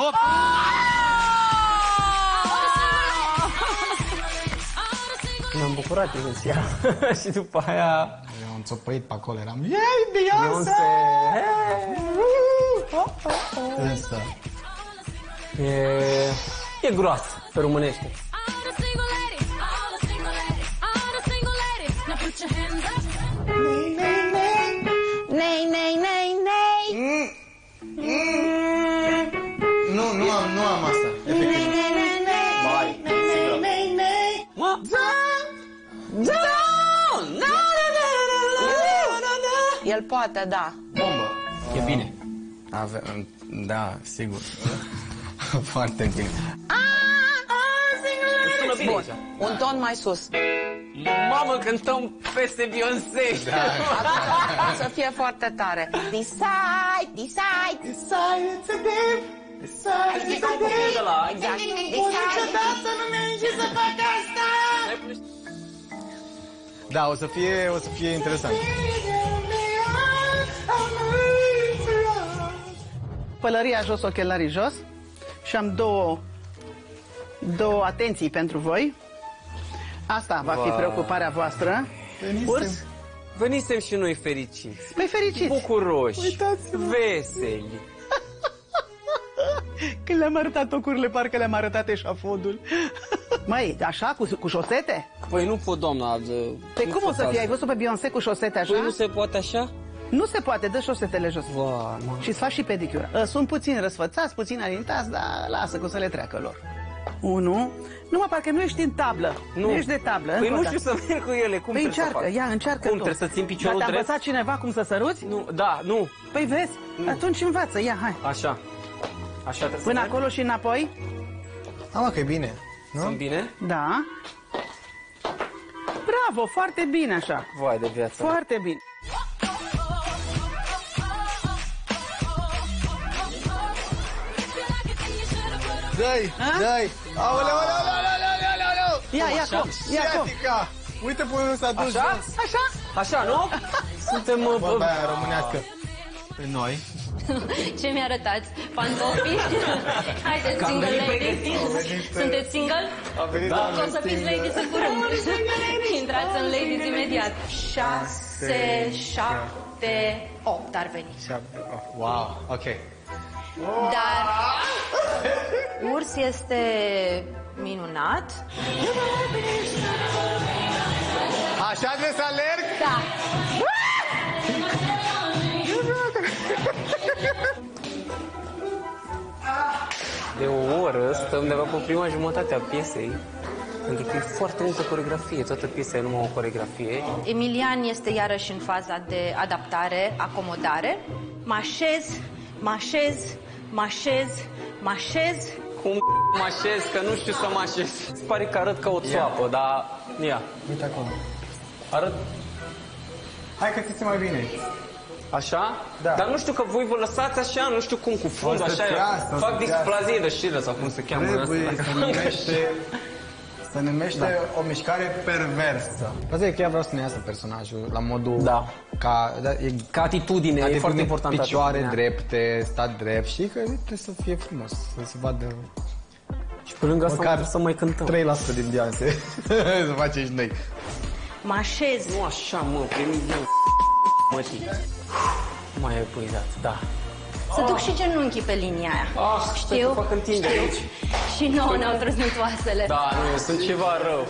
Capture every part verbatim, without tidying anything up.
Hop! M-am bucurat inițial. Și după aia... Eu am țopăit pe acolo, eram... Yay, Beyoncé! Asta. E... e groasă, pe românește. Nei, nei, nei, nei. Mm. Mm. Nu, nu am, nu am asta. Efectiv. Nei, nei, nei, nei. Mai, Nei, nei, nei. Mă? El poate, da. Bombă. E bine. Ave... Da, sigur. Foarte bine. Sună bine aici. Un ton mai sus. Mamă, cântăm peste Beyoncé. Da. Să fie foarte tare. Decide, decide. Decide to live. Decide Știi cum copilul de la... Exact. Niciodată nu mergi să fac asta. Da, o să fie, o să fie interesant. Pălăria jos, ochelarii jos. Și am două, două atenții pentru voi. Asta va fi preocuparea voastră. Urs? Venisem și noi fericiți. Păi fericiți. Bucuroși. Uitați-vă. Veseli. Când le-am arătat ocurile, parcă le-am arătat eșafodul. Măi, așa, cu, cu șosete? Păi nu pot, doamna. Păi cum o să fie? Ai văzut pe Beyoncé cu șosete așa? Păi nu se poate așa? Nu se poate, dă șosetele jos. Vai, mă. Și îți faci și pedicură. Sunt puțin răsfățați, puțin alintați, dar lasă că o să le treacă lor. Unu. Numai parcă nu ești în tablă. Nu, nu ești de tablă. Păi nu știu să merg cu ele. Cum păi trebuie încearcă, să fac? ia, încearcă Cum tu. trebuie să țin piciorul Dar te-a drept? învățat cineva cum să săruți? Nu, da, nu. Păi vezi, Nu. atunci învață, ia, hai. Așa. Așa trebuie Până să merg? acolo și înapoi? Am că e bine, nu? Sunt bine? Da. Bravo, foarte bine așa. Vai de viață. Foarte bine. Dă-i, dă-i. Aoleu, aoleu, aoleu, aoleu, aoleu, aoleu. Ia, ia, Așa? cum, ia, cum. Sciatica. Uite până nu s-a dus Așa? jos. Așa? Așa, nu? Suntem... uh, Bă, uh, aia românească. Pe noi. Ce mi-arătați? Pantofi? Haideți, Că am single venit ladies. pregătiți. Sunteți single? A venit Da. doamna O să fiți Stingă. ladies în curând. Intrați în ladies imediat. Șase, șapte, opt ar veni. Șapte, oh, wow, ok. Dar Urs este minunat. Așa trebuie să alerg? Da. De o oră stăm de pe prima jumătate a piesei. Pentru că e foarte multă coreografie. Toată piesa e numai o coreografie. Emilian este iarăși în faza de adaptare, acomodare. Mă așez, mă așez, mă așez, mă așez. Cum mă așez, că nu știu să mă așez. Îți pare că arăt ca o țoapă, dar... Ia, Uite acolo. arăt Hai că ți mai bine. așa? Da. Dar nu știu că voi vă lăsați așa, nu știu cum, cu fundul O să așa. trească, o să Fac trească. displazie de șiră sau cum se cheamă Trebuie asta. să numește... Se numește da. o mișcare perversă. Asta e chiar vreau să ne iasă personajul la modul... Da. Ca, da, e, Ca atitudine, e atitudine, foarte important. picioare atitudinea. drepte, stat drept și că trebuie să fie frumos, să se vadă Și pe lângă asta măcar măcar să mai cântăm. trei la sută din Beyoncé. Să facem și noi. Mă așez. Nu așa, mă, primim din mătii. Mai ai puizat, da. Să duc și genunchii pe linia aia. Ah, stai că fac întindere aici. Și nouă ne-au trăznit oasele. Da, nu, sunt ceva rău.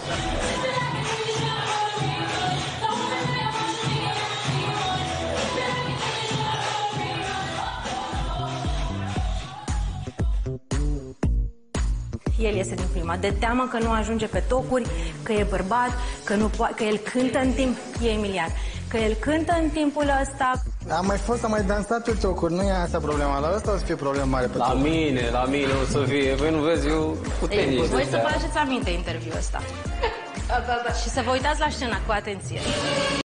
El iese din prima, de teamă că nu ajunge pe tocuri, că e bărbat, că, nu po- că el cântă în timp, e Emilian, că el cântă în timpul ăsta. Am mai fost, am mai dansat pe tocuri, nu e asta problema, la asta o să fie problemă mare pe La tocuri. mine, la mine o să fie, păi nu vezi, eu cu Ei, tenis. voi să de-astea. vă faceți aminte interviul ăsta. Și să vă uitați la scenă cu atenție.